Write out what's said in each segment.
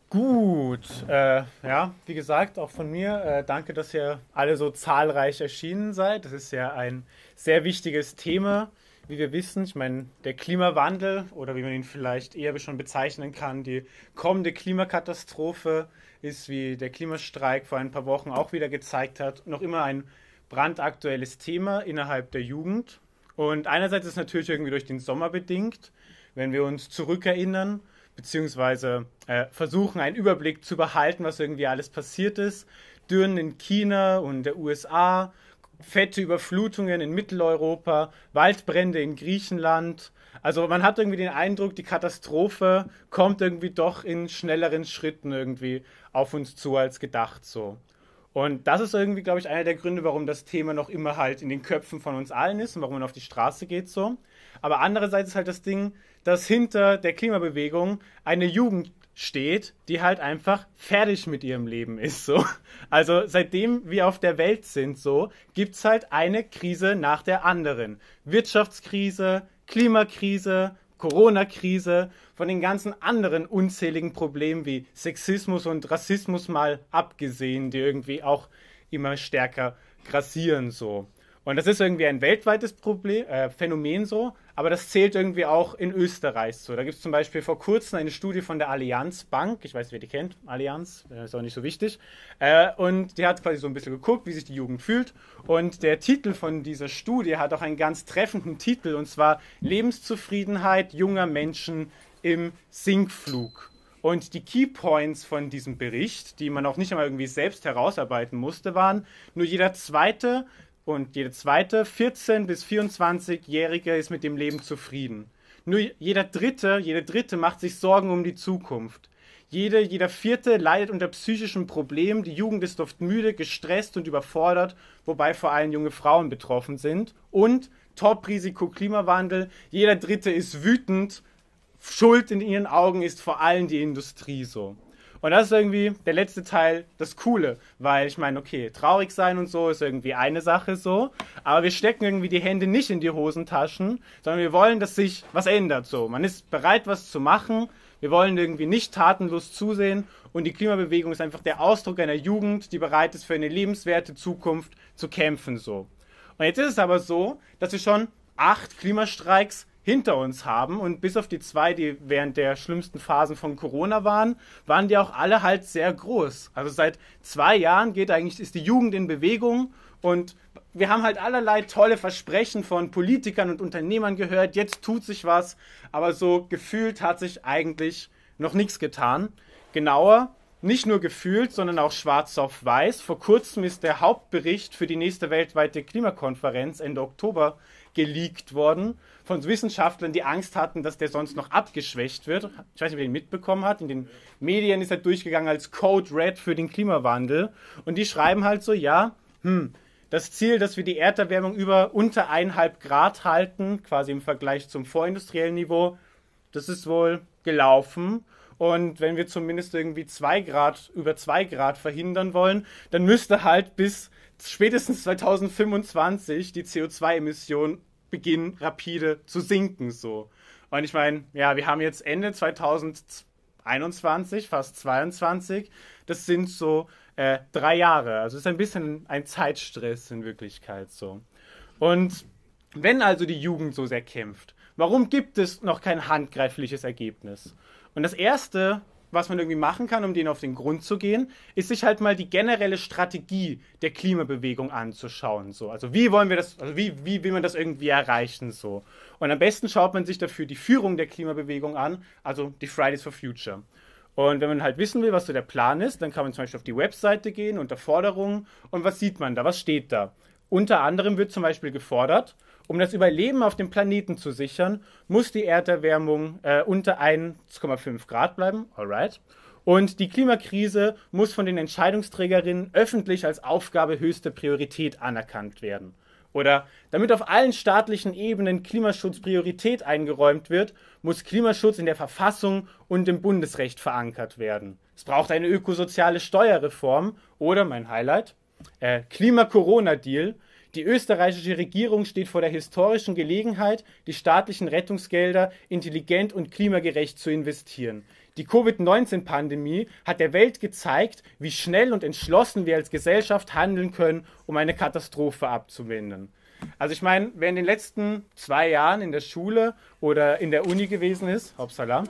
Gut, ja, wie gesagt, auch von mir, danke, dass ihr alle so zahlreich erschienen seid. Das ist ja ein sehr wichtiges Thema, wie wir wissen. Ich meine, der Klimawandel oder wie man ihn vielleicht eher schon bezeichnen kann, die kommende Klimakatastrophe ist, wie der Klimastreik vor ein paar Wochen auch wieder gezeigt hat, noch immer ein brandaktuelles Thema innerhalb der Jugend. Und einerseits ist es natürlich irgendwie durch den Sommer bedingt, wenn wir uns zurückerinnern beziehungsweise versuchen, einen Überblick zu behalten, was irgendwie alles passiert ist. Dürren in China und der USA, fette Überflutungen in Mitteleuropa, Waldbrände in Griechenland. Also man hat irgendwie den Eindruck, die Katastrophe kommt irgendwie doch in schnelleren Schritten irgendwie auf uns zu als gedacht so. Und das ist irgendwie, glaube ich, einer der Gründe, warum das Thema noch immer halt in den Köpfen von uns allen ist und warum man auf die Straße geht so. Aber andererseits ist halt das Ding, dass hinter der Klimabewegung eine Jugend steht, die halt einfach fertig mit ihrem Leben ist so. Also seitdem wir auf der Welt sind so, gibt's halt eine Krise nach der anderen. Wirtschaftskrise, Klimakrise, Corona-Krise, von den ganzen anderen unzähligen Problemen wie Sexismus und Rassismus mal abgesehen, die irgendwie auch immer stärker grassieren so. Und das ist irgendwie ein weltweites Phänomen so, aber das zählt irgendwie auch in Österreich so. Da gibt es zum Beispiel vor kurzem eine Studie von der Allianz Bank, ich weiß nicht, wer die kennt, Allianz, ist auch nicht so wichtig, und die hat quasi so ein bisschen geguckt, wie sich die Jugend fühlt. Und der Titel von dieser Studie hat auch einen ganz treffenden Titel, und zwar Lebenszufriedenheit junger Menschen im Sinkflug. Und die Keypoints von diesem Bericht, die man auch nicht einmal irgendwie selbst herausarbeiten musste, waren: nur jeder zweite und jede zweite 14- bis 24-Jährige ist mit dem Leben zufrieden. Nur jede dritte macht sich Sorgen um die Zukunft. Jeder vierte leidet unter psychischen Problemen. Die Jugend ist oft müde, gestresst und überfordert, wobei vor allem junge Frauen betroffen sind. Und Top-Risiko Klimawandel: jeder dritte ist wütend. Schuld in ihren Augen ist vor allem die Industrie so. Und das ist irgendwie der letzte Teil, das Coole, weil ich meine, okay, traurig sein und so ist irgendwie eine Sache so, aber wir stecken irgendwie die Hände nicht in die Hosentaschen, sondern wir wollen, dass sich was ändert so. Man ist bereit, was zu machen, wir wollen irgendwie nicht tatenlos zusehen, und die Klimabewegung ist einfach der Ausdruck einer Jugend, die bereit ist, für eine lebenswerte Zukunft zu kämpfen so. Und jetzt ist es aber so, dass wir schon 8 Klimastreiks hinter uns haben, und bis auf die 2, die während der schlimmsten Phasen von Corona waren, waren die auch alle halt sehr groß. Also seit 2 Jahren ist die Jugend in Bewegung, und wir haben halt allerlei tolle Versprechen von Politikern und Unternehmern gehört, jetzt tut sich was, aber so gefühlt hat sich eigentlich noch nichts getan. Genauer, nicht nur gefühlt, sondern auch schwarz auf weiß. Vor kurzem ist der Hauptbericht für die nächste weltweite Klimakonferenz Ende Oktober geleakt worden von Wissenschaftlern, die Angst hatten, dass der sonst noch abgeschwächt wird. Ich weiß nicht, wer den mitbekommen hat. In den Medien ist er durchgegangen als Code Red für den Klimawandel. Und die schreiben halt so, ja, das Ziel, dass wir die Erderwärmung unter 1,5 Grad halten, quasi im Vergleich zum vorindustriellen Niveau, das ist wohl gelaufen. Und wenn wir zumindest irgendwie 2 Grad, über 2 Grad verhindern wollen, dann müsste halt bis spätestens 2025 die CO2-Emission beginnen, rapide zu sinken, so. Und ich meine, ja, wir haben jetzt Ende 2021, fast 22, das sind so 3 Jahre. Also es ist ein bisschen ein Zeitstress in Wirklichkeit, so. Und wenn also die Jugend so sehr kämpft, warum gibt es noch kein handgreifliches Ergebnis? Und das Erste, was man irgendwie machen kann, um denen auf den Grund zu gehen, ist sich halt mal die generelle Strategie der Klimabewegung anzuschauen. So. Also wie wollen wir das, also wie will man das irgendwie erreichen? So. Und am besten schaut man sich dafür die Führung der Klimabewegung an, also die Fridays for Future. Und wenn man halt wissen will, was so der Plan ist, dann kann man zum Beispiel auf die Webseite gehen, unter Forderungen, und was sieht man da, was steht da? Unter anderem wird zum Beispiel gefordert: um das Überleben auf dem Planeten zu sichern, muss die Erderwärmung unter 1,5 Grad bleiben. Alright. Und die Klimakrise muss von den Entscheidungsträgerinnen öffentlich als Aufgabe höchster Priorität anerkannt werden. Oder damit auf allen staatlichen Ebenen Klimaschutz Priorität eingeräumt wird, muss Klimaschutz in der Verfassung und im Bundesrecht verankert werden. Es braucht eine ökosoziale Steuerreform oder, mein Highlight, Klima-Corona-Deal. Die österreichische Regierung steht vor der historischen Gelegenheit, die staatlichen Rettungsgelder intelligent und klimagerecht zu investieren. Die Covid-19-Pandemie hat der Welt gezeigt, wie schnell und entschlossen wir als Gesellschaft handeln können, um eine Katastrophe abzuwenden. Also ich meine, wer in den letzten 2 Jahren in der Schule oder in der Uni gewesen ist, hoppsala,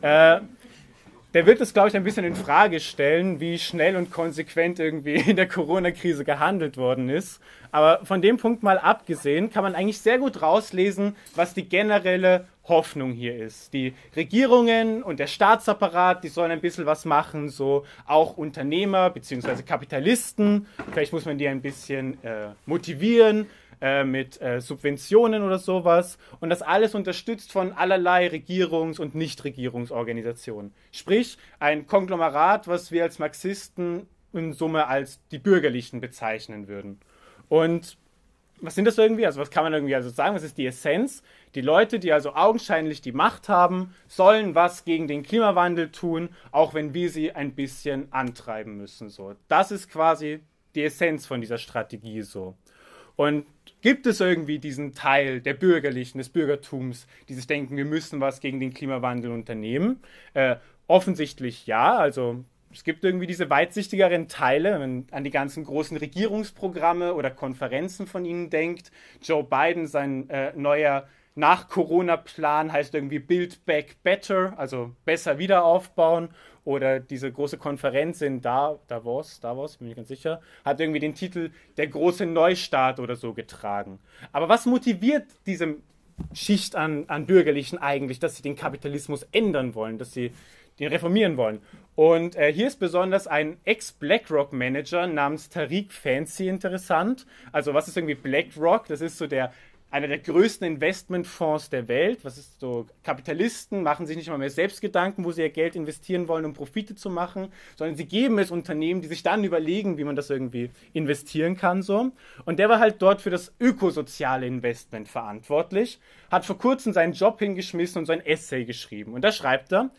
der wird es, glaube ich, ein bisschen in Frage stellen, wie schnell und konsequent irgendwie in der Corona-Krise gehandelt worden ist. Aber von dem Punkt mal abgesehen, kann man eigentlich sehr gut rauslesen, was die generelle Hoffnung hier ist. Die Regierungen und der Staatsapparat, die sollen ein bisschen was machen, so auch Unternehmer bzw. Kapitalisten. Vielleicht muss man die ein bisschen motivieren mit Subventionen oder sowas. Und das alles unterstützt von allerlei Regierungs- und Nichtregierungsorganisationen. Sprich, ein Konglomerat, was wir als Marxisten in Summe als die Bürgerlichen bezeichnen würden. Und was sind das irgendwie? Also was kann man irgendwie also sagen? Was ist die Essenz? Die Leute, die also augenscheinlich die Macht haben, sollen was gegen den Klimawandel tun, auch wenn wir sie ein bisschen antreiben müssen. So, das ist quasi die Essenz von dieser Strategie so. Und gibt es irgendwie diesen Teil der Bürgerlichen, des Bürgertums, die sich denken, wir müssen was gegen den Klimawandel unternehmen? Offensichtlich ja, also es gibt irgendwie diese weitsichtigeren Teile, wenn man an die ganzen großen Regierungsprogramme oder Konferenzen von ihnen denkt. Joe Biden, sein neuer Nach-Corona-Plan heißt irgendwie Build Back Better, also besser wieder aufbauen. Oder diese große Konferenz in Davos, bin ich ganz sicher, hat irgendwie den Titel Der große Neustart oder so getragen. Aber was motiviert diese Schicht an Bürgerlichen eigentlich, dass sie den Kapitalismus ändern wollen, dass sie den reformieren wollen? Und hier ist besonders ein Ex-BlackRock-Manager namens Tariq Fancy interessant. Also was ist irgendwie BlackRock? Das ist so einer der größten Investmentfonds der Welt. Was ist so? Kapitalisten machen sich nicht mal mehr selbst Gedanken, wo sie ihr Geld investieren wollen, um Profite zu machen, sondern sie geben es Unternehmen, die sich dann überlegen, wie man das irgendwie investieren kann. So. Und der war halt dort für das ökosoziale Investment verantwortlich, hat vor kurzem seinen Job hingeschmissen und so ein Essay geschrieben. Und da schreibt er,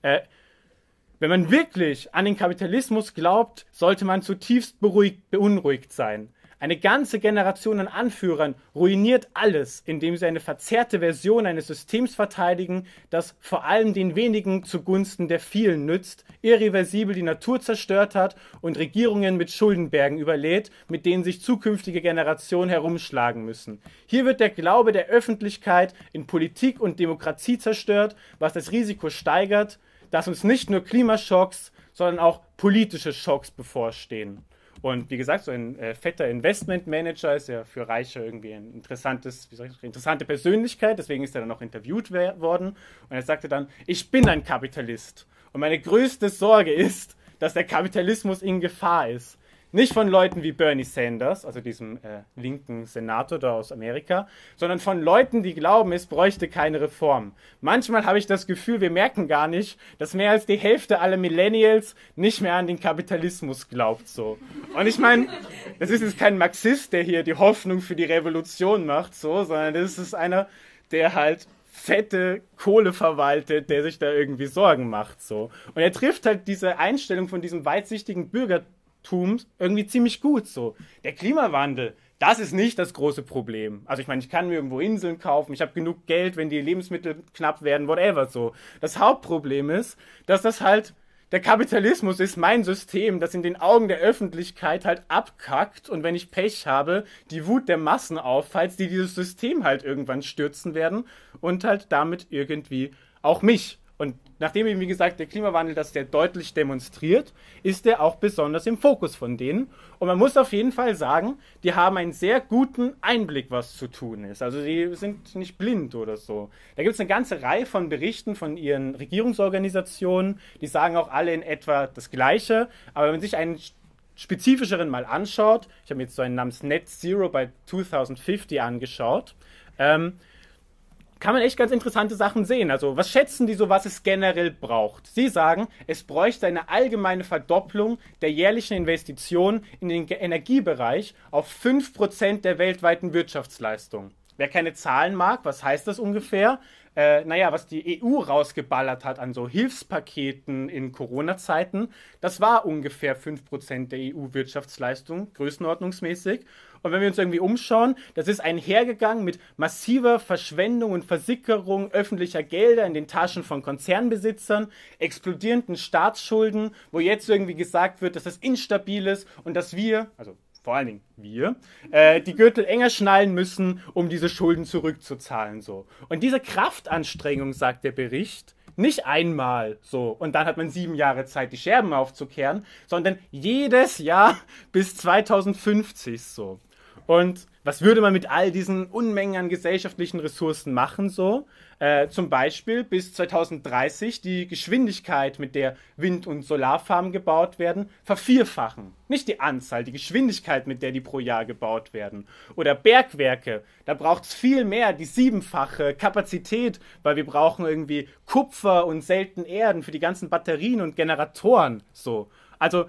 wenn man wirklich an den Kapitalismus glaubt, sollte man zutiefst beunruhigt sein. Eine ganze Generation an Anführern ruiniert alles, indem sie eine verzerrte Version eines Systems verteidigen, das vor allem den wenigen zugunsten der vielen nützt, irreversibel die Natur zerstört hat und Regierungen mit Schuldenbergen überlädt, mit denen sich zukünftige Generationen herumschlagen müssen. Hier wird der Glaube der Öffentlichkeit in Politik und Demokratie zerstört, was das Risiko steigert, dass uns nicht nur Klimaschocks, sondern auch politische Schocks bevorstehen. Und wie gesagt, so ein fetter Investmentmanager ist ja für Reiche irgendwie ein interessante Persönlichkeit, deswegen ist er dann auch interviewt worden. Und er sagte dann, ich bin ein Kapitalist. Und meine größte Sorge ist, dass der Kapitalismus in Gefahr ist. Nicht von Leuten wie Bernie Sanders, also diesem linken Senator da aus Amerika, sondern von Leuten, die glauben, es bräuchte keine Reform. Manchmal habe ich das Gefühl, wir merken gar nicht, dass mehr als die Hälfte aller Millennials nicht mehr an den Kapitalismus glaubt. So. Und ich meine, das ist jetzt kein Marxist, der hier die Hoffnung für die Revolution macht, so, sondern das ist einer, der halt fette Kohle verwaltet, der sich da irgendwie Sorgen macht. So. Und er trifft halt diese Einstellung von diesem weitsichtigen Bürgertums irgendwie ziemlich gut so. Der Klimawandel, das ist nicht das große Problem. Also ich meine, ich kann mir irgendwo Inseln kaufen, ich habe genug Geld, wenn die Lebensmittel knapp werden, whatever so. Das Hauptproblem ist, dass das halt der Kapitalismus ist, mein System, das in den Augen der Öffentlichkeit halt abkackt und wenn ich Pech habe, die Wut der Massen auffällt, die dieses System halt irgendwann stürzen werden und halt damit irgendwie auch mich. Und nachdem eben, wie gesagt, der Klimawandel das sehr deutlich demonstriert, ist er auch besonders im Fokus von denen. Und man muss auf jeden Fall sagen, die haben einen sehr guten Einblick, was zu tun ist. Also die sind nicht blind oder so. Da gibt es eine ganze Reihe von Berichten von ihren Regierungsorganisationen, die sagen auch alle in etwa das Gleiche. Aber wenn man sich einen spezifischeren mal anschaut, ich habe mir jetzt so einen namens Net Zero by 2050 angeschaut, kann man echt ganz interessante Sachen sehen. Also, was schätzen die so, was es generell braucht? Sie sagen, es bräuchte eine allgemeine Verdopplung der jährlichen Investitionen in den Energiebereich auf 5% der weltweiten Wirtschaftsleistung. Wer keine Zahlen mag, was heißt das ungefähr? naja, was die EU rausgeballert hat an so Hilfspaketen in Corona-Zeiten, das war ungefähr 5% der EU-Wirtschaftsleistung, größenordnungsmäßig. Und wenn wir uns irgendwie umschauen, das ist einhergegangen mit massiver Verschwendung und Versickerung öffentlicher Gelder in den Taschen von Konzernbesitzern, explodierenden Staatsschulden, wo jetzt irgendwie gesagt wird, dass das instabil ist und dass wir, also vor allen Dingen wir, die Gürtel enger schnallen müssen, um diese Schulden zurückzuzahlen. So. Und diese Kraftanstrengung, sagt der Bericht, nicht einmal so und dann hat man 7 Jahre Zeit, die Scherben aufzukehren, sondern jedes Jahr bis 2050 so. Und was würde man mit all diesen Unmengen an gesellschaftlichen Ressourcen machen so? Zum Beispiel bis 2030 die Geschwindigkeit, mit der Wind- und Solarfarmen gebaut werden, vervierfachen. Nicht die Anzahl, die Geschwindigkeit, mit der die pro Jahr gebaut werden. Oder Bergwerke, da braucht es viel mehr, die 7-fache Kapazität, weil wir brauchen irgendwie Kupfer und seltene Erden für die ganzen Batterien und Generatoren. So. Also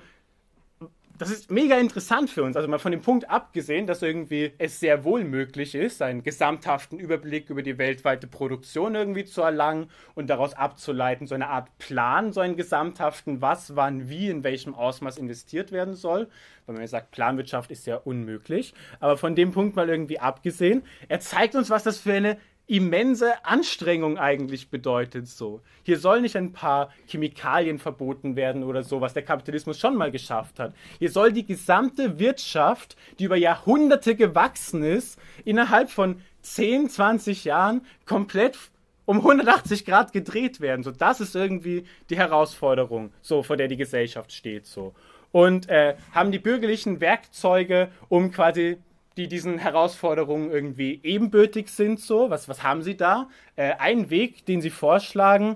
das ist mega interessant für uns, also mal von dem Punkt abgesehen, dass irgendwie es sehr wohl möglich ist, einen gesamthaften Überblick über die weltweite Produktion irgendwie zu erlangen und daraus abzuleiten, so eine Art Plan, so einen gesamthaften, was, wann, wie, in welchem Ausmaß investiert werden soll. Weil man ja sagt, Planwirtschaft ist ja unmöglich. Aber von dem Punkt mal irgendwie abgesehen, er zeigt uns, was das für eine immense Anstrengung eigentlich bedeutet so. Hier sollen nicht ein paar Chemikalien verboten werden oder so, was der Kapitalismus schon mal geschafft hat. Hier soll die gesamte Wirtschaft, die über Jahrhunderte gewachsen ist, innerhalb von 10, 20 Jahren komplett um 180 Grad gedreht werden. So, das ist irgendwie die Herausforderung, so, vor der die Gesellschaft steht. So. Und haben die bürgerlichen Werkzeuge, um quasi die diesen Herausforderungen irgendwie ebenbürtig sind. So. Was haben sie da? Ein Weg, den sie vorschlagen,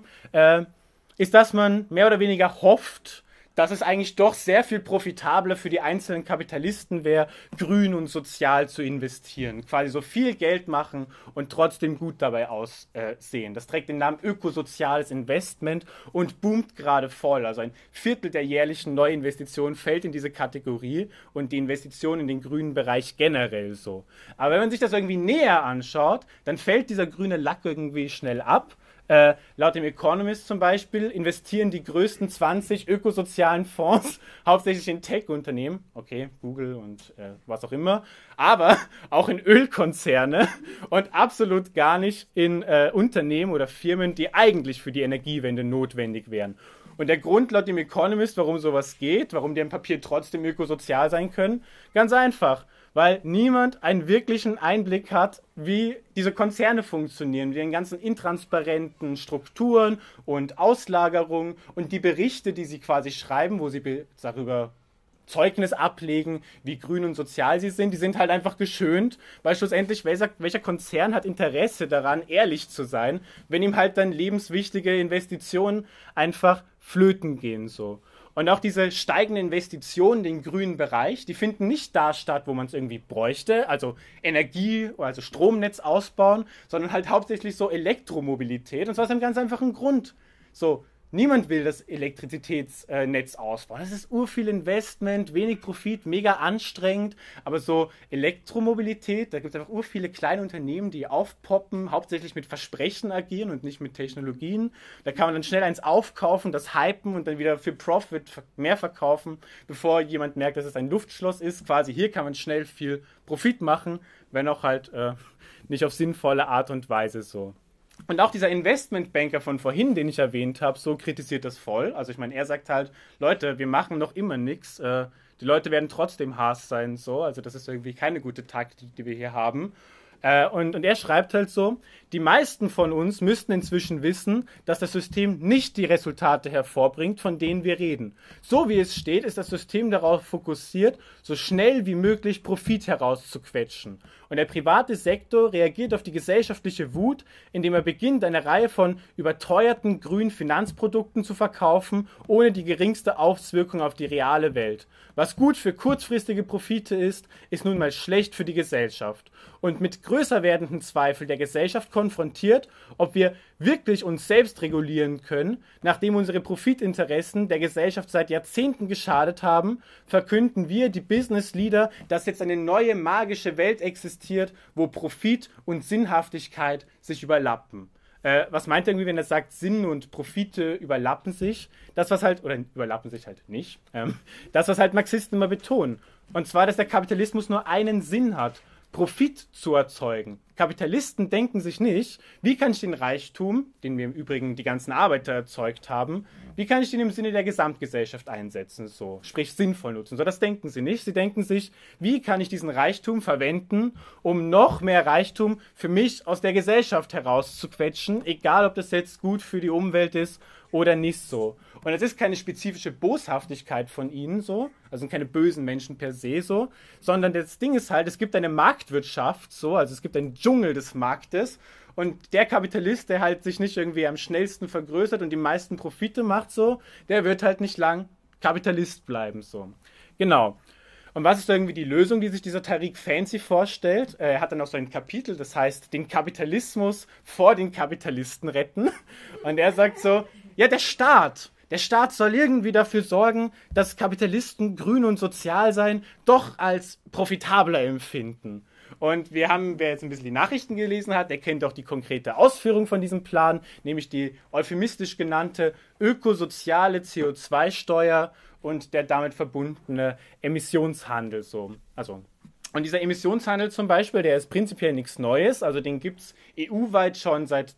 ist, dass man mehr oder weniger hofft, dass es eigentlich doch sehr viel profitabler für die einzelnen Kapitalisten wäre, grün und sozial zu investieren. Quasi so viel Geld machen und trotzdem gut dabei aussehen. Das trägt den Namen ökosoziales Investment und boomt gerade voll. Also 1/4 der jährlichen Neuinvestitionen fällt in diese Kategorie und die Investition in den grünen Bereich generell so. Aber wenn man sich das irgendwie näher anschaut, dann fällt dieser grüne Lack irgendwie schnell ab. Laut dem Economist zum Beispiel investieren die größten 20 ökosozialen Fonds hauptsächlich in Tech-Unternehmen, okay, Google und was auch immer, aber auch in Ölkonzerne und absolut gar nicht in Unternehmen oder Firmen, die eigentlich für die Energiewende notwendig wären. Und der Grund laut dem Economist, warum sowas geht, warum die im Papier trotzdem ökosozial sein können, ganz einfach. Weil niemand einen wirklichen Einblick hat, wie diese Konzerne funktionieren, mit den ganzen intransparenten Strukturen und Auslagerungen und die Berichte, die sie quasi schreiben, wo sie darüber Zeugnis ablegen, wie grün und sozial sie sind, die sind halt einfach geschönt, weil schlussendlich welcher Konzern hat Interesse daran, ehrlich zu sein, wenn ihm halt dann lebenswichtige Investitionen einfach flöten gehen so. Und auch diese steigenden Investitionen in den grünen Bereich, die finden nicht da statt, wo man es irgendwie bräuchte, also Energie, also Stromnetz ausbauen, sondern halt hauptsächlich so Elektromobilität. Und zwar aus einem ganz einfachen Grund. So, niemand will das Elektrizitätsnetz ausbauen. Das ist urviel Investment, wenig Profit, mega anstrengend. Aber so Elektromobilität, da gibt es einfach urviele kleine Unternehmen, die aufpoppen, hauptsächlich mit Versprechen agieren und nicht mit Technologien. Da kann man dann schnell eins aufkaufen, das hypen und dann wieder für Profit mehr verkaufen, bevor jemand merkt, dass es ein Luftschloss ist. Quasi hier kann man schnell viel Profit machen, wenn auch halt nicht auf sinnvolle Art und Weise so. Und auch dieser Investmentbanker von vorhin, den ich erwähnt habe, so kritisiert das voll. Also ich meine, er sagt halt, Leute, wir machen noch immer nichts. Die Leute werden trotzdem Hass sein. So. Also das ist irgendwie keine gute Taktik, die wir hier haben. Und er schreibt halt so, die meisten von uns müssten inzwischen wissen, dass das System nicht die Resultate hervorbringt, von denen wir reden. So wie es steht, ist das System darauf fokussiert, so schnell wie möglich Profit herauszuquetschen. Und der private Sektor reagiert auf die gesellschaftliche Wut, indem er beginnt, eine Reihe von überteuerten grünen Finanzprodukten zu verkaufen, ohne die geringste Auswirkung auf die reale Welt. Was gut für kurzfristige Profite ist, ist nun mal schlecht für die Gesellschaft. Und mit größer werdenden Zweifeln der Gesellschaft konfrontiert, ob wir wirklich uns selbst regulieren können, nachdem unsere Profitinteressen der Gesellschaft seit Jahrzehnten geschadet haben, verkünden wir, die Business Leader, dass jetzt eine neue magische Welt existiert, wo Profit und Sinnhaftigkeit sich überlappen. Was meint er irgendwie, wenn er sagt, Sinn und Profite überlappen sich? Das, was halt, oder überlappen sich halt nicht, das, was halt Marxisten immer betonen. Und zwar, dass der Kapitalismus nur einen Sinn hat: Profit zu erzeugen. Kapitalisten denken sich nicht, wie kann ich den Reichtum, den wir im Übrigen die ganzen Arbeiter erzeugt haben, wie kann ich den im Sinne der Gesamtgesellschaft einsetzen, so, sprich sinnvoll nutzen. So, das denken sie nicht. Sie denken sich, wie kann ich diesen Reichtum verwenden, um noch mehr Reichtum für mich aus der Gesellschaft herauszuquetschen, egal ob das jetzt gut für die Umwelt ist oder nicht so. Und es ist keine spezifische Boshaftigkeit von ihnen so, also keine bösen Menschen per se so, sondern das Ding ist halt, es gibt eine Marktwirtschaft so, also es gibt einen Dschungel des Marktes, und der Kapitalist, der halt sich nicht irgendwie am schnellsten vergrößert und die meisten Profite macht so, der wird halt nicht lang Kapitalist bleiben so. Genau. Und was ist irgendwie die Lösung, die sich dieser Tariq Fancy vorstellt? Er hat dann auch so ein Kapitel, das heißt, den Kapitalismus vor den Kapitalisten retten. Und er sagt so, ja, der Staat soll irgendwie dafür sorgen, dass Kapitalisten grün und sozial sein doch als profitabler empfinden. Und wer jetzt ein bisschen die Nachrichten gelesen hat, der kennt auch die konkrete Ausführung von diesem Plan, nämlich die euphemistisch genannte ökosoziale CO2-Steuer und der damit verbundene Emissionshandel. So. Und dieser Emissionshandel zum Beispiel, der ist prinzipiell nichts Neues, also den gibt es EU-weit schon seit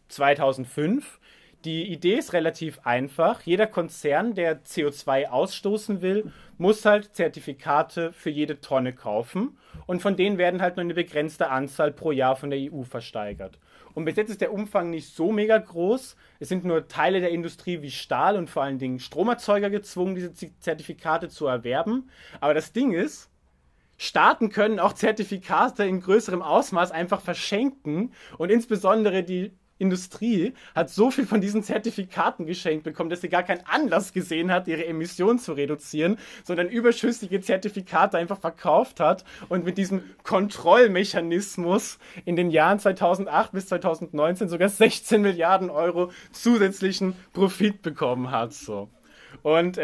2005. Die Idee ist relativ einfach. Jeder Konzern, der CO2 ausstoßen will, muss halt Zertifikate für jede Tonne kaufen. Und von denen werden halt nur eine begrenzte Anzahl pro Jahr von der EU versteigert. Und bis jetzt ist der Umfang nicht so mega groß. Es sind nur Teile der Industrie wie Stahl und vor allen Dingen Stromerzeuger gezwungen, diese Zertifikate zu erwerben. Aber das Ding ist, Staaten können auch Zertifikate in größerem Ausmaß einfach verschenken. Und insbesondere die Industrie hat so viel von diesen Zertifikaten geschenkt bekommen, dass sie gar keinen Anlass gesehen hat, ihre Emissionen zu reduzieren, sondern überschüssige Zertifikate einfach verkauft hat und mit diesem Kontrollmechanismus in den Jahren 2008 bis 2019 sogar 16 Milliarden Euro zusätzlichen Profit bekommen hat. So. Und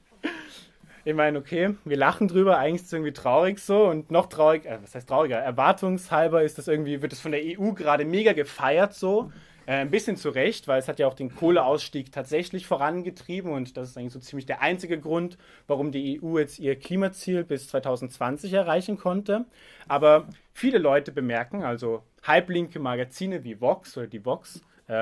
ich meine, okay, wir lachen drüber, eigentlich ist es irgendwie traurig so, und noch traurig, was heißt trauriger? Erwartungshalber ist das irgendwie, wird es von der EU gerade mega gefeiert so. Ein bisschen zu Recht, weil es hat ja auch den Kohleausstieg tatsächlich vorangetrieben, und das ist eigentlich so ziemlich der einzige Grund, warum die EU jetzt ihr Klimaziel bis 2020 erreichen konnte. Aber viele Leute bemerken, also halblinke Magazine wie Vox oder die Vox,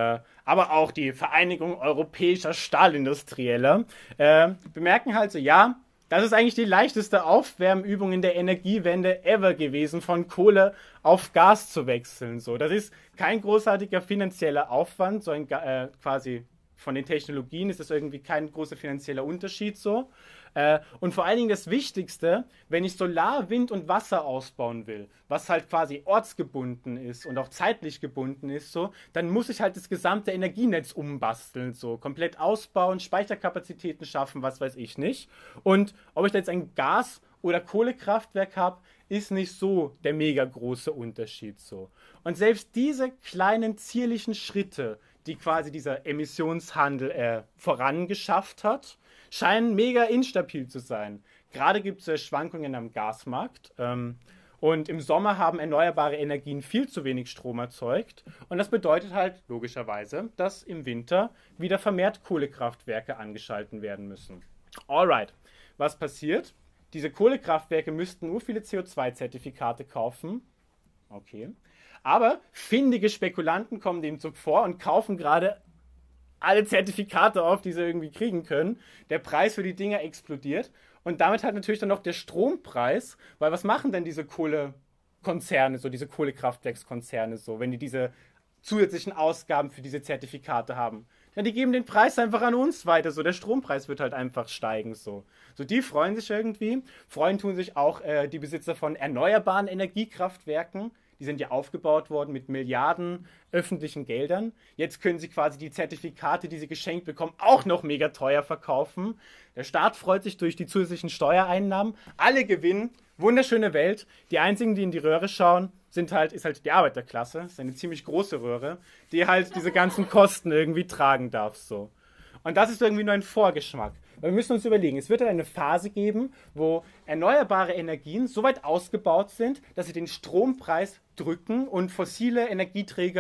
aber auch die Vereinigung europäischer Stahlindustrieller, bemerken halt so, ja, das ist eigentlich die leichteste Aufwärmübung in der Energiewende ever gewesen, von Kohle auf Gas zu wechseln. So, das ist kein großartiger finanzieller Aufwand, so quasi von den Technologien ist das irgendwie kein großer finanzieller Unterschied so. Und vor allen Dingen das Wichtigste, wenn ich Solar, Wind und Wasser ausbauen will, was halt quasi ortsgebunden ist und auch zeitlich gebunden ist, so, dann muss ich halt das gesamte Energienetz umbasteln, so komplett ausbauen, Speicherkapazitäten schaffen, was weiß ich nicht. Und ob ich da jetzt ein Gas- oder Kohlekraftwerk habe, ist nicht so der mega große Unterschied so. Und selbst diese kleinen zierlichen Schritte, die quasi dieser Emissionshandel vorangeschafft hat, scheinen mega instabil zu sein. Gerade gibt es Schwankungen am Gasmarkt. Und im Sommer haben erneuerbare Energien viel zu wenig Strom erzeugt. Und das bedeutet halt logischerweise, dass im Winter wieder vermehrt Kohlekraftwerke angeschalten werden müssen. Alright, was passiert? Diese Kohlekraftwerke müssten nur viele CO2-Zertifikate kaufen. Okay. Aber findige Spekulanten kommen dem Zug vor und kaufen gerade alle Zertifikate auf, die sie irgendwie kriegen können. Der Preis für die Dinger explodiert. Und damit hat natürlich dann noch der Strompreis, weil was machen denn diese Kohlekonzerne, so diese Kohlekraftwerkskonzerne so, wenn die diese zusätzlichen Ausgaben für diese Zertifikate haben? Ja, die geben den Preis einfach an uns weiter, so der Strompreis wird halt einfach steigen, so. So, die freuen sich irgendwie. Freuen tun sich auch die Besitzer von erneuerbaren Energiekraftwerken. Die sind ja aufgebaut worden mit Milliarden öffentlichen Geldern. Jetzt können sie quasi die Zertifikate, die sie geschenkt bekommen, auch noch mega teuer verkaufen. Der Staat freut sich durch die zusätzlichen Steuereinnahmen. Alle gewinnen. Wunderschöne Welt. Die einzigen, die in die Röhre schauen, ist halt die Arbeiterklasse. Das ist eine ziemlich große Röhre, die halt diese ganzen Kosten irgendwie tragen darf, so. Und das ist irgendwie nur ein Vorgeschmack. Weil wir müssen uns überlegen, es wird eine Phase geben, wo erneuerbare Energien so weit ausgebaut sind, dass sie den Strompreis drücken und fossile Energieträger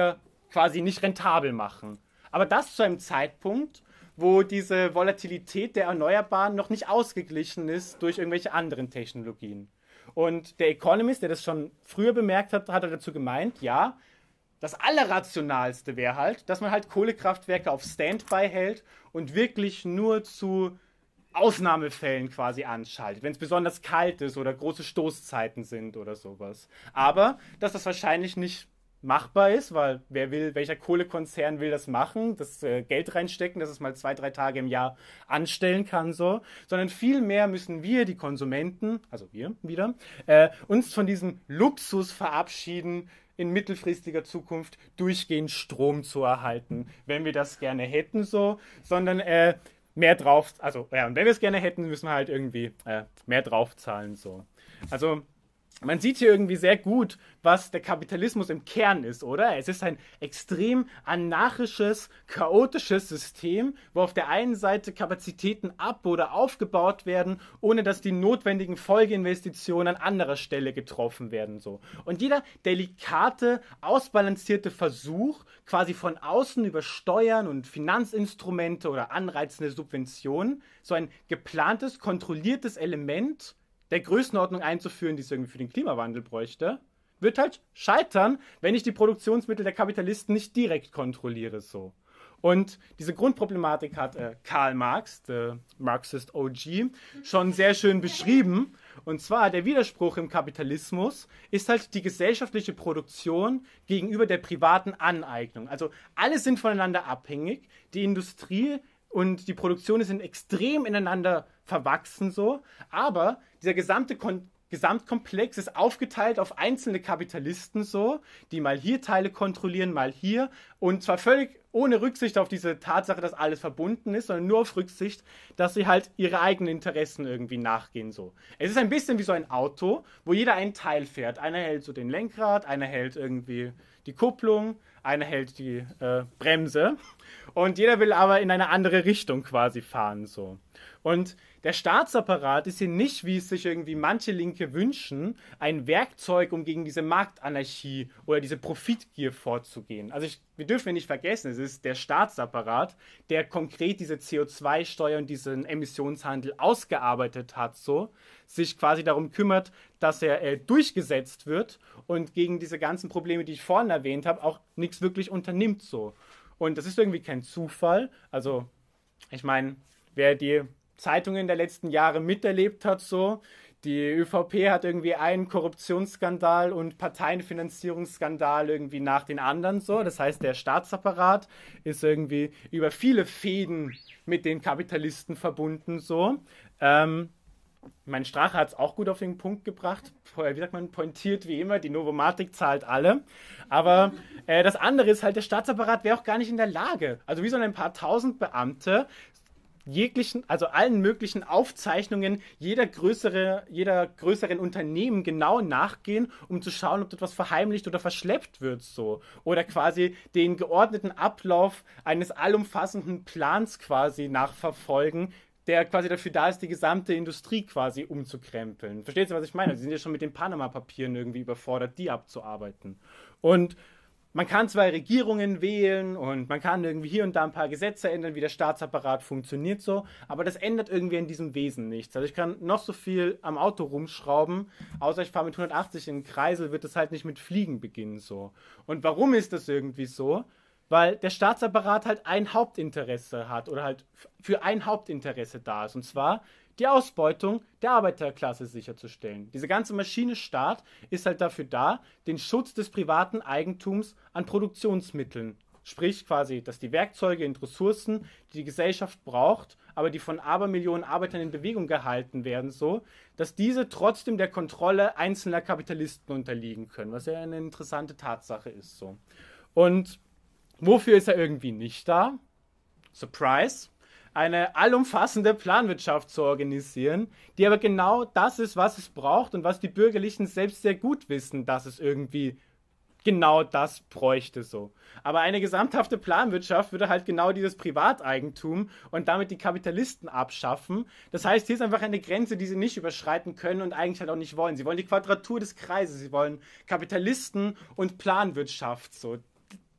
quasi nicht rentabel machen. Aber das zu einem Zeitpunkt, wo diese Volatilität der Erneuerbaren noch nicht ausgeglichen ist durch irgendwelche anderen Technologien. Und der Economist, der das schon früher bemerkt hat, hat er dazu gemeint, ja, das Allerrationalste wäre halt, dass man halt Kohlekraftwerke auf Standby hält und wirklich nur zu Ausnahmefällen quasi anschaltet, wenn es besonders kalt ist oder große Stoßzeiten sind oder sowas. Aber dass das wahrscheinlich nicht machbar ist, weil welcher Kohlekonzern will das machen, das Geld reinstecken, dass es mal 2, 3 Tage im Jahr anstellen kann, so, sondern vielmehr müssen wir, die Konsumenten, also wir wieder, uns von diesem Luxus verabschieden, in mittelfristiger Zukunft durchgehend Strom zu erhalten, wenn wir das gerne hätten, so, sondern mehr drauf, also ja, und wenn wir es gerne hätten, müssen wir halt irgendwie mehr draufzahlen, so. Also man sieht hier irgendwie sehr gut, was der Kapitalismus im Kern ist, oder? Es ist ein extrem anarchisches, chaotisches System, wo auf der einen Seite Kapazitäten oder aufgebaut werden, ohne dass die notwendigen Folgeinvestitionen an anderer Stelle getroffen werden. So. Und jeder delikate, ausbalancierte Versuch, quasi von außen über Steuern und Finanzinstrumente oder anreizende Subventionen, so ein geplantes, kontrolliertes Element der Größenordnung einzuführen, die es irgendwie für den Klimawandel bräuchte, wird halt scheitern, wenn ich die Produktionsmittel der Kapitalisten nicht direkt kontrolliere. So. Und diese Grundproblematik hat Karl Marx, der Marxist OG, schon sehr schön beschrieben. Und zwar der Widerspruch im Kapitalismus ist halt die gesellschaftliche Produktion gegenüber der privaten Aneignung. Also alle sind voneinander abhängig. Die Industrie und die Produktion sind extrem ineinander verwachsen so, aber dieser Gesamtkomplex ist aufgeteilt auf einzelne Kapitalisten so, die mal hier Teile kontrollieren, mal hier und zwar völlig ohne Rücksicht auf diese Tatsache, dass alles verbunden ist, sondern nur auf Rücksicht, dass sie halt ihre eigenen Interessen irgendwie nachgehen so. Es ist ein bisschen wie so ein Auto, wo jeder einen Teil fährt. Einer hält so den Lenkrad, einer hält irgendwie die Kupplung, einer hält die Bremse und jeder will aber in eine andere Richtung quasi fahren so. Und der Staatsapparat ist hier nicht, wie es sich irgendwie manche Linke wünschen, ein Werkzeug, um gegen diese Marktanarchie oder diese Profitgier vorzugehen. Also wir dürfen nicht vergessen, es ist der Staatsapparat, der konkret diese CO2-Steuer und diesen Emissionshandel ausgearbeitet hat, so, sich quasi darum kümmert, dass er durchgesetzt wird und gegen diese ganzen Probleme, die ich vorhin erwähnt habe, auch nichts wirklich unternimmt, so. Und das ist irgendwie kein Zufall. Also, ich meine, wer die Zeitungen der letzten Jahre miterlebt hat, so. Die ÖVP hat irgendwie einen Korruptionsskandal und Parteienfinanzierungsskandal irgendwie nach den anderen, so. Das heißt, der Staatsapparat ist irgendwie über viele Fäden mit den Kapitalisten verbunden, so. Mein Strache hat es auch gut auf den Punkt gebracht. Wie sagt man, pointiert wie immer, die Novomatic zahlt alle. Aber das andere ist halt, der Staatsapparat wäre auch gar nicht in der Lage. Also wie sollen ein paar tausend Beamte also allen möglichen Aufzeichnungen jeder größeren Unternehmen genau nachgehen, um zu schauen, ob etwas verheimlicht oder verschleppt wird, so. Oder quasi den geordneten Ablauf eines allumfassenden Plans quasi nachverfolgen, der quasi dafür da ist, die gesamte Industrie quasi umzukrempeln. Versteht ihr, was ich meine? Sie sind ja schon mit den Panama-Papieren irgendwie überfordert, die abzuarbeiten. Und man kann zwar Regierungen wählen und man kann irgendwie hier und da ein paar Gesetze ändern, wie der Staatsapparat funktioniert so, aber das ändert irgendwie in diesem Wesen nichts. Also ich kann noch so viel am Auto rumschrauben, außer ich fahre mit 180 in den Kreisel, wird es halt nicht mit Fliegen beginnen so. Und warum ist das irgendwie so? Weil der Staatsapparat halt ein Hauptinteresse hat oder halt für ein Hauptinteresse da ist. Und zwar die Ausbeutung der Arbeiterklasse sicherzustellen. Diese ganze Maschine Staat ist halt dafür da, den Schutz des privaten Eigentums an Produktionsmitteln. Sprich quasi, dass die Werkzeuge und Ressourcen, die die Gesellschaft braucht, aber die von Abermillionen Arbeitern in Bewegung gehalten werden, so, dass diese trotzdem der Kontrolle einzelner Kapitalisten unterliegen können. Was ja eine interessante Tatsache ist. So. Und wofür ist er irgendwie nicht da? Surprise! Eine allumfassende Planwirtschaft zu organisieren, die aber genau das ist, was es braucht und was die Bürgerlichen selbst sehr gut wissen, dass es irgendwie genau das bräuchte so. Aber eine gesamthafte Planwirtschaft würde halt genau dieses Privateigentum und damit die Kapitalisten abschaffen. Das heißt, hier ist einfach eine Grenze, die sie nicht überschreiten können und eigentlich halt auch nicht wollen. Sie wollen die Quadratur des Kreises, sie wollen Kapitalisten und Planwirtschaft so.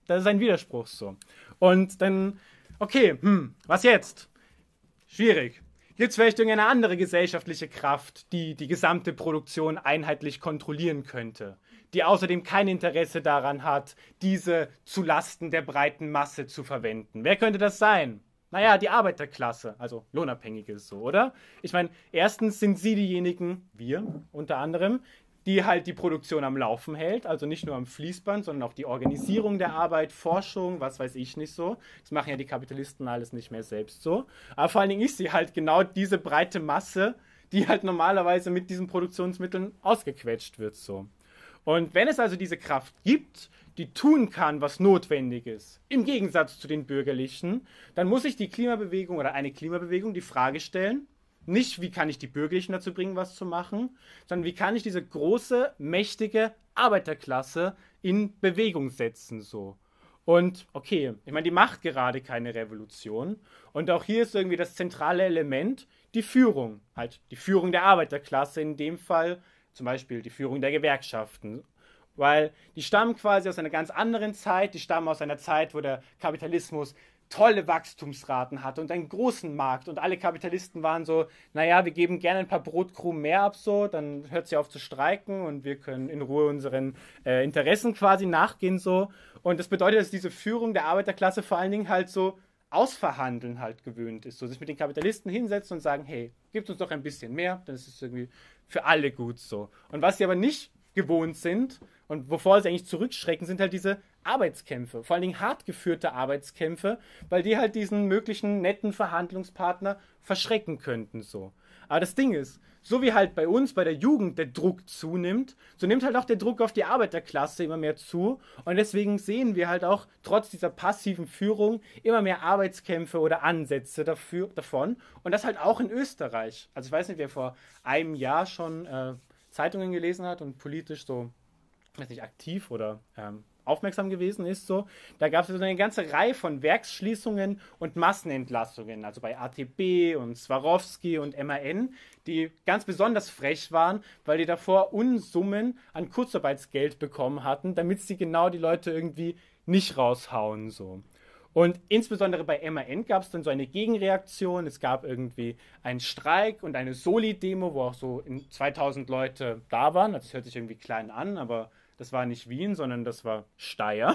das ist ein Widerspruch so. Und dann, okay, was jetzt? Schwierig. Gibt es vielleicht irgendeine andere gesellschaftliche Kraft, die die gesamte Produktion einheitlich kontrollieren könnte, die außerdem kein Interesse daran hat, diese zulasten der breiten Masse zu verwenden? Wer könnte das sein? Naja, die Arbeiterklasse, also Lohnabhängige so, oder? Ich meine, erstens sind sie diejenigen, wir unter anderem, die halt die Produktion am Laufen hält, also nicht nur am Fließband, sondern auch die Organisierung der Arbeit, Forschung, was weiß ich nicht so. Das machen ja die Kapitalisten alles nicht mehr selbst so. Aber vor allen Dingen ist sie halt genau diese breite Masse, die halt normalerweise mit diesen Produktionsmitteln ausgequetscht wird so. Und wenn es also diese Kraft gibt, die tun kann, was notwendig ist, im Gegensatz zu den Bürgerlichen, dann muss sich die Klimabewegung oder eine Klimabewegung die Frage stellen, nicht, wie kann ich die Bürgerlichen dazu bringen, was zu machen, sondern wie kann ich diese große, mächtige Arbeiterklasse in Bewegung setzen, so. Und okay, ich meine, die macht gerade keine Revolution. Und auch hier ist irgendwie das zentrale Element die Führung. Halt die Führung der Arbeiterklasse, in dem Fall zum Beispiel die Führung der Gewerkschaften. Weil die stammen quasi aus einer ganz anderen Zeit, die stammen aus einer Zeit, wo der Kapitalismus tolle Wachstumsraten hatte und einen großen Markt und alle Kapitalisten waren so, naja, wir geben gerne ein paar Brotkrumen mehr ab, so, dann hört sie auf zu streiken und wir können in Ruhe unseren Interessen quasi nachgehen, so. Und das bedeutet, dass diese Führung der Arbeiterklasse vor allen Dingen halt so ausverhandeln halt gewöhnt ist, so sich mit den Kapitalisten hinsetzen und sagen, hey, gebt uns doch ein bisschen mehr, dann ist es irgendwie für alle gut so. Und was sie aber nicht gewohnt sind und wovor sie eigentlich zurückschrecken, sind halt diese Arbeitskämpfe, vor allen Dingen hart geführte Arbeitskämpfe, weil die halt diesen möglichen netten Verhandlungspartner verschrecken könnten so. Aber das Ding ist, so wie halt bei uns, bei der Jugend der Druck zunimmt, so nimmt halt auch der Druck auf die Arbeiterklasse immer mehr zu und deswegen sehen wir halt auch trotz dieser passiven Führung immer mehr Arbeitskämpfe oder Ansätze davon und das halt auch in Österreich. Also ich weiß nicht, wer vor einem Jahr schon Zeitungen gelesen hat und politisch so, weiß nicht, aktiv oder aufmerksam gewesen ist, so, da gab es so eine ganze Reihe von Werksschließungen und Massenentlassungen, also bei ATB und Swarovski und MAN, die ganz besonders frech waren, weil die davor Unsummen an Kurzarbeitsgeld bekommen hatten, damit sie genau die Leute irgendwie nicht raushauen, so. Und insbesondere bei MAN gab es dann so eine Gegenreaktion. Es gab irgendwie einen Streik und eine Soli-Demo, wo auch so 2000 Leute da waren. Also es hört sich irgendwie klein an, aber das war nicht Wien, sondern das war Steyr.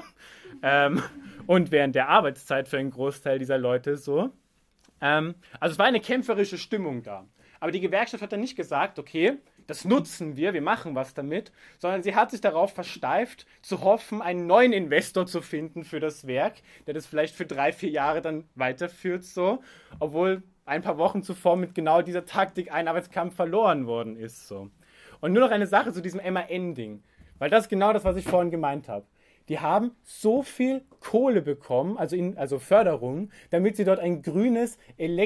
Und während der Arbeitszeit für einen Großteil dieser Leute so. Also es war eine kämpferische Stimmung da. Aber die Gewerkschaft hat dann nicht gesagt, okay, das nutzen wir machen was damit, sondern sie hat sich darauf versteift, zu hoffen, einen neuen Investor zu finden für das Werk, der das vielleicht für 3-4 Jahre dann weiterführt, so, obwohl ein paar Wochen zuvor mit genau dieser Taktik ein Arbeitskampf verloren worden ist, so. Und nur noch eine Sache zu diesem MAN-Ding, weil das ist genau das, was ich vorhin gemeint habe. Die haben so viel Kohle bekommen, also Förderung, damit sie dort ein grünes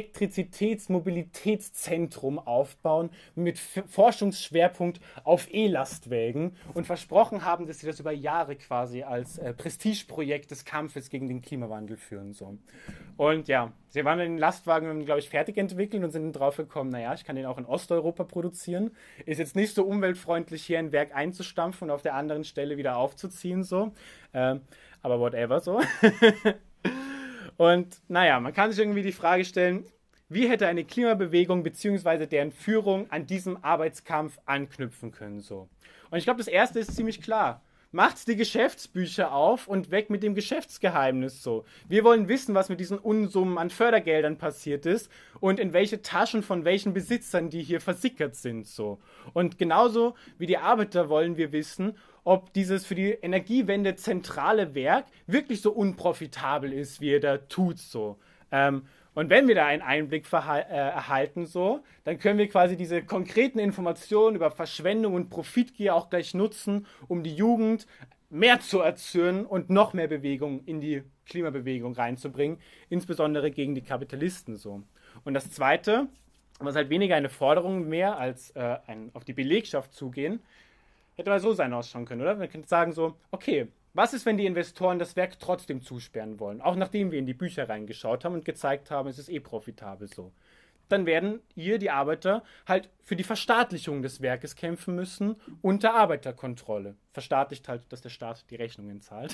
Elektrizitäts-Mobilitätszentrum aufbauen mit Forschungsschwerpunkt auf E-Lastwägen und versprochen haben, dass sie das über Jahre quasi als Prestigeprojekt des Kampfes gegen den Klimawandel führen. So. Und ja, sie waren den Lastwagen, glaube ich, fertig entwickelt und sind drauf gekommen, naja, ich kann den auch in Osteuropa produzieren. Ist jetzt nicht so umweltfreundlich, hier ein Werk einzustampfen und auf der anderen Stelle wieder aufzuziehen, so. Aber whatever, so. Und naja, man kann sich irgendwie die Frage stellen, wie hätte eine Klimabewegung bzw. deren Führung an diesem Arbeitskampf anknüpfen können, so. Und ich glaube, das erste ist ziemlich klar. Macht die Geschäftsbücher auf und weg mit dem Geschäftsgeheimnis so. Wir wollen wissen, was mit diesen Unsummen an Fördergeldern passiert ist und in welche Taschen von welchen Besitzern die hier versickert sind so. Und genauso wie die Arbeiter wollen wir wissen, ob dieses für die Energiewende zentrale Werk wirklich so unprofitabel ist, wie er da tut so. Und wenn wir da einen Einblick erhalten, so, dann können wir quasi diese konkreten Informationen über Verschwendung und Profitgier auch gleich nutzen, um die Jugend mehr zu erzürnen und noch mehr Bewegung in die Klimabewegung reinzubringen, insbesondere gegen die Kapitalisten. So. Und das Zweite, was halt weniger eine Forderung mehr als auf die Belegschaft zugehen, hätte mal so sein ausschauen können, oder? Wir könnten sagen so, okay, was ist, wenn die Investoren das Werk trotzdem zusperren wollen? Auch nachdem wir in die Bücher reingeschaut haben und gezeigt haben, es ist profitabel so. dann werden die Arbeiter, halt für die Verstaatlichung des Werkes kämpfen müssen unter Arbeiterkontrolle. Verstaatlicht halt, dass der Staat die Rechnungen zahlt.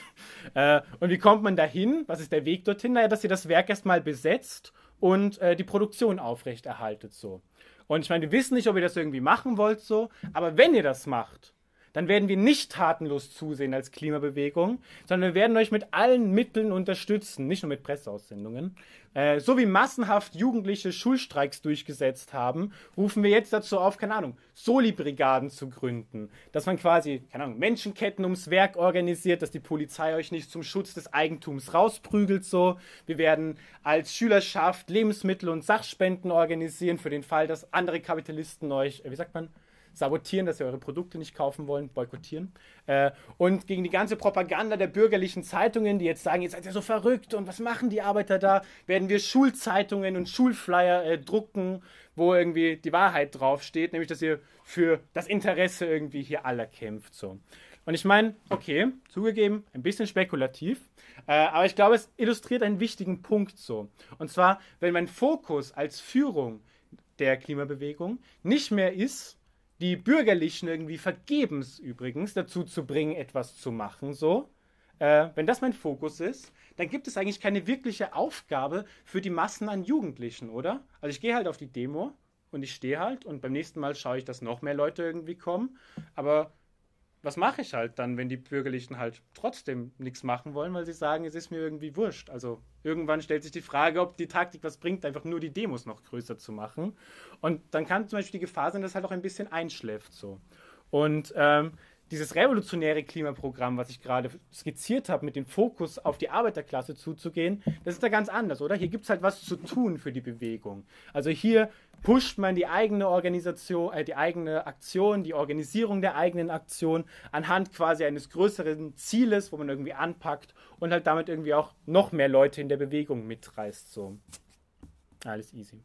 Und wie kommt man dahin? Was ist der Weg dorthin? Naja, dass ihr das Werk erstmal besetzt und die Produktion aufrechterhaltet so. Und ich meine, wir wissen nicht, ob ihr das irgendwie machen wollt so, aber wenn ihr das macht, dann werden wir nicht tatenlos zusehen als Klimabewegung, sondern wir werden euch mit allen Mitteln unterstützen, nicht nur mit Presseaussendungen. So wie massenhaft Jugendliche Schulstreiks durchgesetzt haben, rufen wir jetzt dazu auf, keine Ahnung, Soli-Brigaden zu gründen. Dass man quasi, keine Ahnung, Menschenketten ums Werk organisiert, dass die Polizei euch nicht zum Schutz des Eigentums rausprügelt so. Wir werden als Schülerschaft Lebensmittel- und Sachspenden organisieren für den Fall, dass andere Kapitalisten euch, wie sagt man, sabotieren, dass sie eure Produkte nicht kaufen wollen, boykottieren. Und gegen die ganze Propaganda der bürgerlichen Zeitungen, die jetzt sagen, ihr seid ja so verrückt und was machen die Arbeiter da, werden wir Schulzeitungen und Schulflyer drucken, wo irgendwie die Wahrheit draufsteht, nämlich, dass ihr für das Interesse irgendwie hier aller kämpft. So. Und ich meine, okay, zugegeben, ein bisschen spekulativ, aber ich glaube, es illustriert einen wichtigen Punkt so. Und zwar, wenn mein Fokus als Führung der Klimabewegung nicht mehr ist, die Bürgerlichen irgendwie vergebens übrigens dazu zu bringen, etwas zu machen, so. Wenn das mein Fokus ist, dann gibt es eigentlich keine wirkliche Aufgabe für die Massen an Jugendlichen, oder? Also ich gehe halt auf die Demo und ich stehe halt und beim nächsten Mal schaue ich, dass noch mehr Leute irgendwie kommen, aber was mache ich halt dann, wenn die Bürgerlichen halt trotzdem nichts machen wollen, weil sie sagen, es ist mir irgendwie wurscht. Also irgendwann stellt sich die Frage, ob die Taktik was bringt, einfach nur die Demos noch größer zu machen. Und dann kann zum Beispiel die Gefahr sein, dass es halt auch ein bisschen einschläft so. Und dieses revolutionäre Klimaprogramm, was ich gerade skizziert habe, mit dem Fokus auf die Arbeiterklasse zuzugehen, das ist da ganz anders, oder? Hier gibt es halt was zu tun für die Bewegung. Also hier pusht man die eigene Organisation, die eigene Aktion, die Organisierung der eigenen Aktion anhand quasi eines größeren Zieles, wo man irgendwie anpackt und halt damit irgendwie auch noch mehr Leute in der Bewegung mitreißt. So. Alles easy.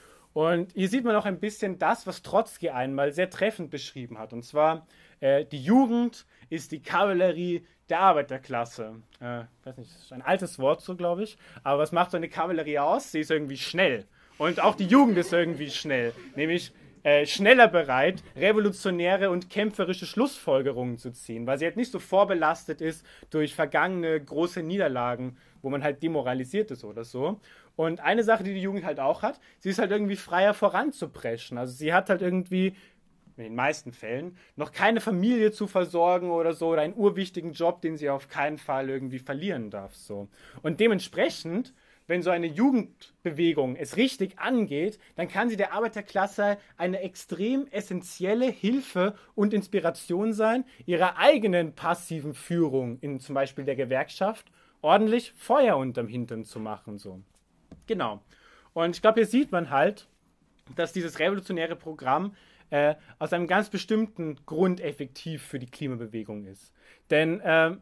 Und hier sieht man auch ein bisschen das, was Trotzki einmal sehr treffend beschrieben hat. Und zwar, die Jugend ist die Kavallerie der Arbeiterklasse. Weiß nicht, das ist ein altes Wort so, glaube ich. Aber was macht so eine Kavallerie aus? Sie ist irgendwie schnell. Und auch die Jugend ist irgendwie schnell. Nämlich schneller bereit, revolutionäre und kämpferische Schlussfolgerungen zu ziehen. Weil sie halt nicht so vorbelastet ist durch vergangene große Niederlagen, wo man halt demoralisiert ist oder so. Und eine Sache, die die Jugend halt auch hat, sie ist halt irgendwie freier voranzupreschen. Also sie hat halt irgendwie, in den meisten Fällen, noch keine Familie zu versorgen oder so, oder einen urwichtigen Job, den sie auf keinen Fall irgendwie verlieren darf. So. Und dementsprechend, wenn so eine Jugendbewegung es richtig angeht, dann kann sie der Arbeiterklasse eine extrem essentielle Hilfe und Inspiration sein, ihrer eigenen passiven Führung in zum Beispiel der Gewerkschaft ordentlich Feuer unterm Hintern zu machen. So. Genau. Und ich glaube, hier sieht man halt, dass dieses revolutionäre Programm aus einem ganz bestimmten Grund effektiv für die Klimabewegung ist. Denn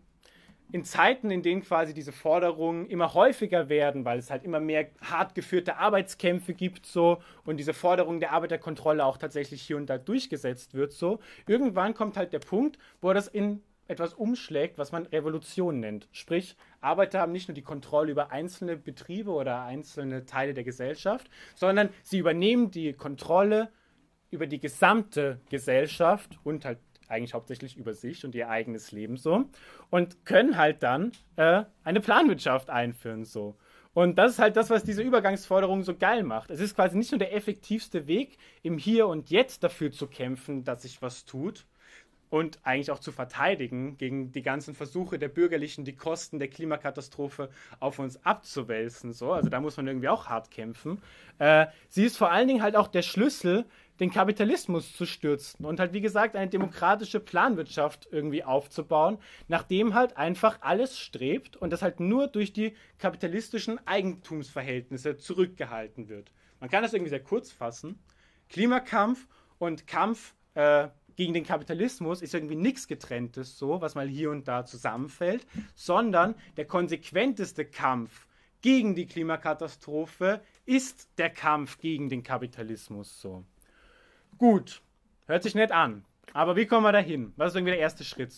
in Zeiten, in denen quasi diese Forderungen immer häufiger werden, weil es halt immer mehr hart geführte Arbeitskämpfe gibt so und diese Forderung der Arbeiterkontrolle auch tatsächlich hier und da durchgesetzt wird so, irgendwann kommt halt der Punkt, wo das in etwas umschlägt, was man Revolution nennt. Sprich, Arbeiter haben nicht nur die Kontrolle über einzelne Betriebe oder einzelne Teile der Gesellschaft, sondern sie übernehmen die Kontrolle über die gesamte Gesellschaft und halt eigentlich hauptsächlich über sich und ihr eigenes Leben so und können halt dann eine Planwirtschaft einführen so. Und das ist halt das, was diese Übergangsforderung so geil macht. Es ist quasi nicht nur der effektivste Weg, im Hier und Jetzt dafür zu kämpfen, dass sich was tut und eigentlich auch zu verteidigen gegen die ganzen Versuche der Bürgerlichen, die Kosten der Klimakatastrophe auf uns abzuwälzen. So. Also da muss man irgendwie auch hart kämpfen. Sie ist vor allen Dingen halt auch der Schlüssel, den Kapitalismus zu stürzen und halt, wie gesagt, eine demokratische Planwirtschaft irgendwie aufzubauen, nachdem halt einfach alles strebt und das halt nur durch die kapitalistischen Eigentumsverhältnisse zurückgehalten wird. Man kann das irgendwie sehr kurz fassen. Klimakampf und Kampf gegen den Kapitalismus ist irgendwie nichts Getrenntes, so, was mal hier und da zusammenfällt, sondern der konsequenteste Kampf gegen die Klimakatastrophe ist der Kampf gegen den Kapitalismus, so. Gut, hört sich nett an. Aber wie kommen wir dahin? Was ist irgendwie der erste Schritt so?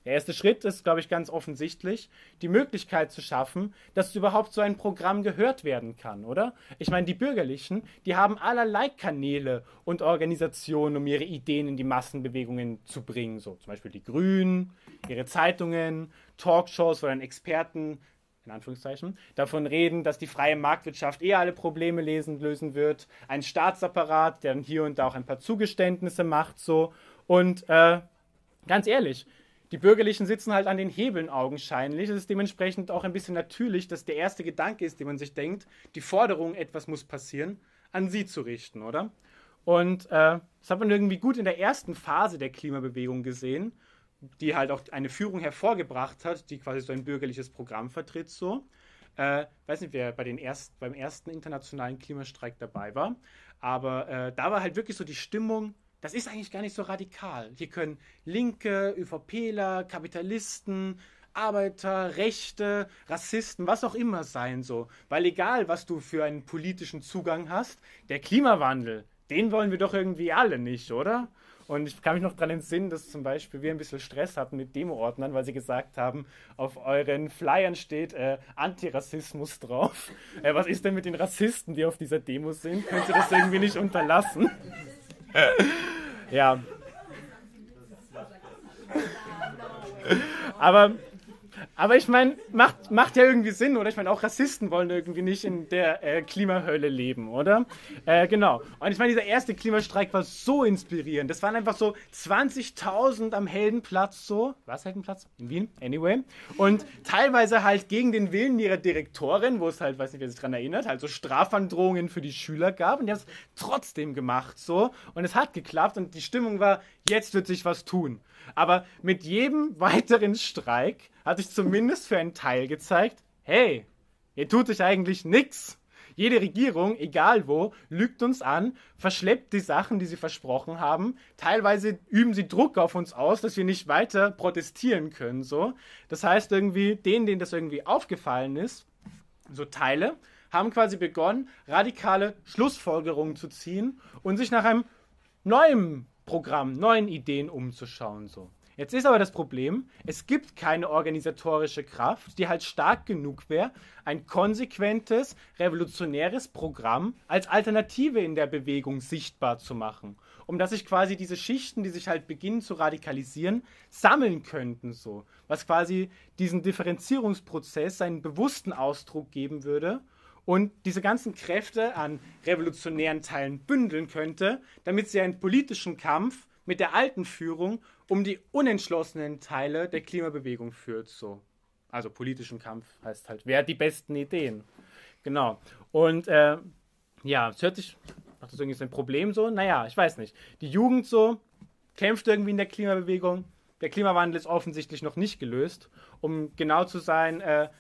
Der erste Schritt ist, glaube ich, ganz offensichtlich, die Möglichkeit zu schaffen, dass überhaupt so ein Programm gehört werden kann, oder? Ich meine, die Bürgerlichen, die haben allerlei Kanäle und Organisationen, um ihre Ideen in die Massenbewegungen zu bringen. So zum Beispiel die Grünen, ihre Zeitungen, Talkshows, wo dann Experten, in Anführungszeichen, davon reden, dass die freie Marktwirtschaft alle Probleme lösen wird. Ein Staatsapparat, der dann hier und da auch ein paar Zugeständnisse macht, so. Und ganz ehrlich, die Bürgerlichen sitzen halt an den Hebeln augenscheinlich. Es ist dementsprechend auch ein bisschen natürlich, dass der erste Gedanke ist, den man sich denkt, die Forderung, etwas muss passieren, an sie zu richten, oder? Und das hat man irgendwie gut in der ersten Phase der Klimabewegung gesehen, die halt auch eine Führung hervorgebracht hat, die quasi so ein bürgerliches Programm vertritt, so. Weiß nicht, wer beim ersten internationalen Klimastreik dabei war, aber da war halt wirklich so die Stimmung, das ist eigentlich gar nicht so radikal. Hier können Linke, ÖVPler, Kapitalisten, Arbeiter, Rechte, Rassisten, was auch immer sein, so. Weil egal, was du für einen politischen Zugang hast, der Klimawandel, den wollen wir doch irgendwie alle nicht, oder? Und ich kann mich noch daran entsinnen, dass zum Beispiel wir ein bisschen Stress hatten mit Demo-Ordnern, weil sie gesagt haben, auf euren Flyern steht Antirassismus drauf. Was ist denn mit den Rassisten, die auf dieser Demo sind? Könnt ihr das irgendwie nicht unterlassen? Ja. Aber ich meine, macht ja irgendwie Sinn, oder? Ich meine, auch Rassisten wollen irgendwie nicht in der Klimahölle leben, oder? Genau. Und ich meine, dieser erste Klimastreik war so inspirierend. Das waren einfach so 20.000 am Heldenplatz, so. Was, Heldenplatz? In Wien? Anyway. Und teilweise halt gegen den Willen ihrer Direktorin, wo es halt, weiß nicht, wer sich daran erinnert, halt so Strafandrohungen für die Schüler gab. Und die haben es trotzdem gemacht, so. Und es hat geklappt und die Stimmung war, jetzt wird sich was tun. Aber mit jedem weiteren Streik hat sich zumindest für einen Teil gezeigt, hey, ihr tut euch eigentlich nichts. Jede Regierung, egal wo, lügt uns an, verschleppt die Sachen, die sie versprochen haben. Teilweise üben sie Druck auf uns aus, dass wir nicht weiter protestieren können. So. Das heißt irgendwie, denen das irgendwie aufgefallen ist, so Teile, haben quasi begonnen, radikale Schlussfolgerungen zu ziehen und sich nach einem neuen Programm, neuen Ideen umzuschauen. So. Jetzt ist aber das Problem, es gibt keine organisatorische Kraft, die halt stark genug wäre, ein konsequentes, revolutionäres Programm als Alternative in der Bewegung sichtbar zu machen. Um dass sich quasi diese Schichten, die sich halt beginnen zu radikalisieren, sammeln könnten. So. Was quasi diesen Differenzierungsprozess einen bewussten Ausdruck geben würde und diese ganzen Kräfte an revolutionären Teilen bündeln könnte, damit sie einen politischen Kampf mit der alten Führung um die unentschlossenen Teile der Klimabewegung führt. So. Also politischen Kampf heißt halt, wer hat die besten Ideen? Genau. Und ja, es hört sich, macht das irgendwie so ein Problem so? Naja, ich weiß nicht. Die Jugend so kämpft irgendwie in der Klimabewegung. Der Klimawandel ist offensichtlich noch nicht gelöst. Um genau zu sein,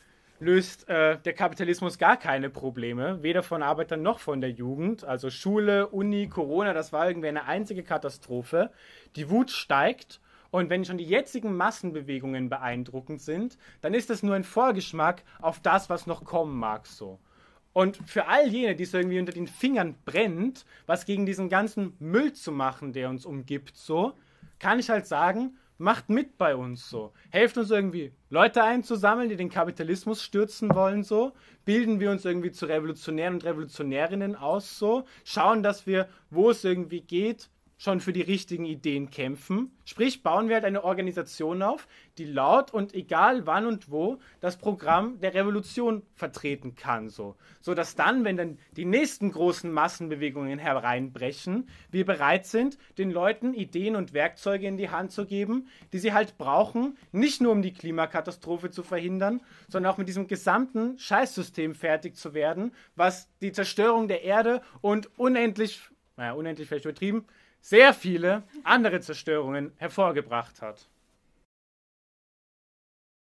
löst der Kapitalismus gar keine Probleme, weder von Arbeitern noch von der Jugend. Also Schule, Uni, Corona, das war irgendwie eine einzige Katastrophe. Die Wut steigt und wenn schon die jetzigen Massenbewegungen beeindruckend sind, dann ist das nur ein Vorgeschmack auf das, was noch kommen mag. So. Und für all jene, die es irgendwie unter den Fingern brennt, was gegen diesen ganzen Müll zu machen, der uns umgibt, so, kann ich halt sagen, macht mit bei uns so. Helft uns irgendwie, Leute einzusammeln, die den Kapitalismus stürzen wollen so. Bilden wir uns irgendwie zu Revolutionären und Revolutionärinnen aus so. Schauen, dass wir, wo es irgendwie geht, schon für die richtigen Ideen kämpfen. Sprich, bauen wir halt eine Organisation auf, die laut und egal wann und wo das Programm der Revolution vertreten kann. So dass dann, wenn dann die nächsten großen Massenbewegungen hereinbrechen, wir bereit sind, den Leuten Ideen und Werkzeuge in die Hand zu geben, die sie halt brauchen, nicht nur um die Klimakatastrophe zu verhindern, sondern auch mit diesem gesamten Scheißsystem fertig zu werden, was die Zerstörung der Erde und unendlich vielleicht übertrieben, sehr viele andere Zerstörungen hervorgebracht hat.